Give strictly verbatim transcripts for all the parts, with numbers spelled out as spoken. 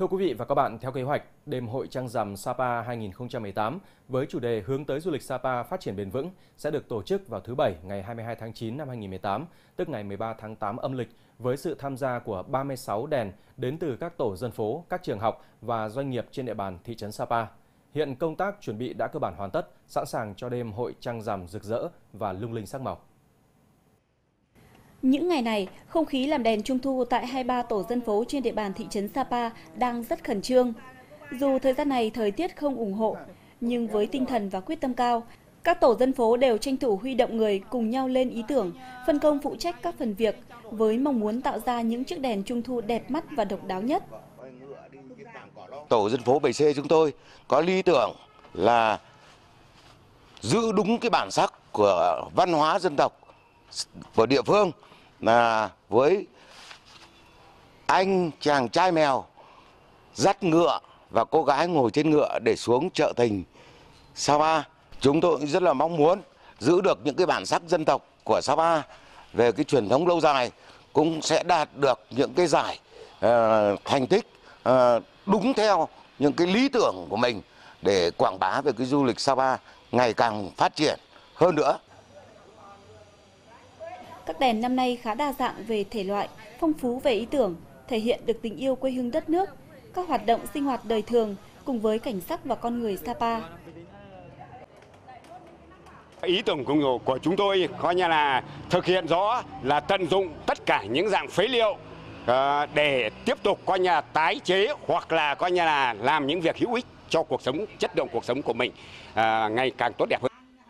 Thưa quý vị và các bạn, theo kế hoạch, đêm hội trăng rằm Sapa hai nghìn không trăm mười tám với chủ đề hướng tới du lịch Sapa phát triển bền vững sẽ được tổ chức vào thứ Bảy ngày hai mươi hai tháng chín năm hai nghìn không trăm mười tám, tức ngày mười ba tháng tám âm lịch, với sự tham gia của ba mươi sáu đèn đến từ các tổ dân phố, các trường học và doanh nghiệp trên địa bàn thị trấn Sapa. Hiện công tác chuẩn bị đã cơ bản hoàn tất, sẵn sàng cho đêm hội trăng rằm rực rỡ và lung linh sắc màu. Những ngày này, không khí làm đèn Trung thu tại hai mươi ba tổ dân phố trên địa bàn thị trấn Sapa đang rất khẩn trương. Dù thời gian này thời tiết không ủng hộ, nhưng với tinh thần và quyết tâm cao, các tổ dân phố đều tranh thủ huy động người cùng nhau lên ý tưởng, phân công phụ trách các phần việc với mong muốn tạo ra những chiếc đèn Trung thu đẹp mắt và độc đáo nhất. Tổ dân phố bảy C chúng tôi có lý tưởng là giữ đúng cái bản sắc của văn hóa dân tộc của địa phương, là với anh chàng trai mèo dắt ngựa và cô gái ngồi trên ngựa để xuống chợ tình Sapa. Chúng tôi rất là mong muốn giữ được những cái bản sắc dân tộc của Sapa về cái truyền thống lâu dài, cũng sẽ đạt được những cái giải uh, thành tích uh, đúng theo những cái lý tưởng của mình để quảng bá về cái du lịch Sapa ngày càng phát triển hơn nữa. Các đèn năm nay khá đa dạng về thể loại, phong phú về ý tưởng, thể hiện được tình yêu quê hương đất nước, các hoạt động sinh hoạt đời thường cùng với cảnh sắc và con người Sapa. Ý tưởng của, của chúng tôi coi như là thực hiện rõ là tận dụng tất cả những dạng phế liệu uh, để tiếp tục coi như là tái chế hoặc là coi như là làm những việc hữu ích cho cuộc sống, chất lượng cuộc sống của mình uh, ngày càng tốt đẹp hơn.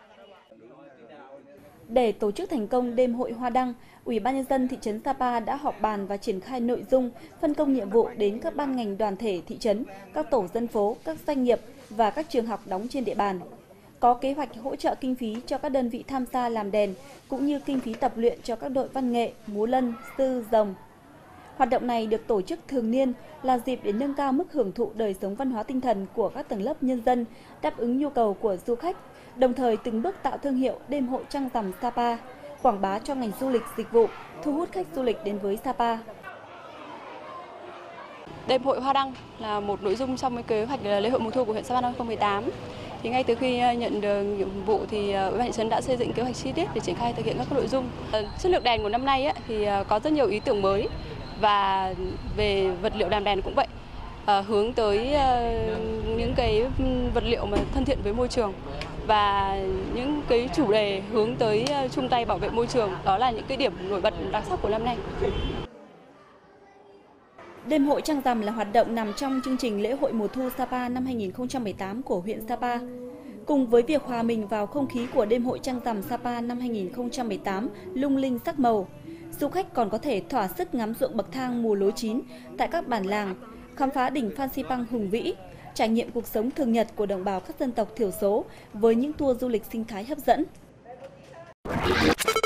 Để tổ chức thành công đêm hội hoa đăng, Ủy ban nhân dân thị trấn Sapa đã họp bàn và triển khai nội dung, phân công nhiệm vụ đến các ban ngành đoàn thể thị trấn, các tổ dân phố, các doanh nghiệp và các trường học đóng trên địa bàn. Có kế hoạch hỗ trợ kinh phí cho các đơn vị tham gia làm đèn, cũng như kinh phí tập luyện cho các đội văn nghệ, múa lân, sư, rồng. Hoạt động này được tổ chức thường niên là dịp để nâng cao mức hưởng thụ đời sống văn hóa tinh thần của các tầng lớp nhân dân, đáp ứng nhu cầu của du khách, đồng thời từng bước tạo thương hiệu đêm hội trăng rằm Sapa, quảng bá cho ngành du lịch dịch vụ, thu hút khách du lịch đến với Sapa. Đêm hội hoa đăng là một nội dung trong cái kế hoạch lễ hội mùa thu của huyện Sapa năm hai nghìn không trăm mười tám. Thì ngay từ khi nhận được nhiệm vụ thì Ủy ban thị trấn đã xây dựng kế hoạch chi tiết để triển khai thực hiện các nội dung. Chất lượng đèn của năm nay thì có rất nhiều ý tưởng mới và về vật liệu làm đèn cũng vậy. À, hướng tới uh, những cái vật liệu mà thân thiện với môi trường và những cái chủ đề hướng tới uh, chung tay bảo vệ môi trường, đó là những cái điểm nổi bật đặc sắc của năm nay. Đêm hội trăng rằm là hoạt động nằm trong chương trình lễ hội mùa thu Sapa năm hai nghìn không trăm mười tám của huyện Sapa. Cùng với việc hòa mình vào không khí của đêm hội trăng rằm Sapa năm hai nghìn không trăm mười tám lung linh sắc màu, du khách còn có thể thỏa sức ngắm ruộng bậc thang mùa lúa chín tại các bản làng, khám phá đỉnh Phan Xipang hùng vĩ, trải nghiệm cuộc sống thường nhật của đồng bào các dân tộc thiểu số với những tour du lịch sinh thái hấp dẫn.